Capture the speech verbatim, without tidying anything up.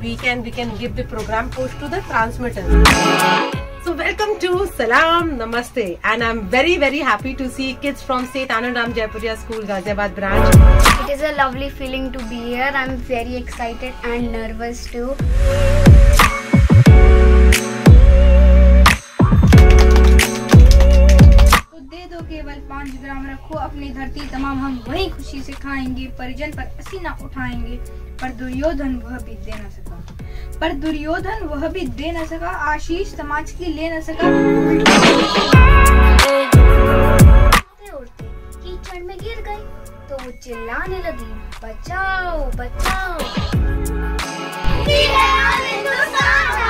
we can we can give the program post to the transmitter. So welcome to Salam Namaste, and I'm very very happy to see kids from Seth Anandram Jaipuria School, Ghaziabad branch. It is a lovely feeling to be here. I'm very excited and nervous too. दो केवल पाँच ग्राम रखो अपनी धरती तमाम, हम वही खुशी से खाएंगे, परिजन पर पसीना उठाएंगे। पर दुर्योधन वह भी दे न सका, पर दुर्योधन वह भी दे न सका, आशीष समाज की ले न सका। उड़ते कीचड़ में गिर गई तो वो चिल्लाने लगी, बचाओ बचाओ।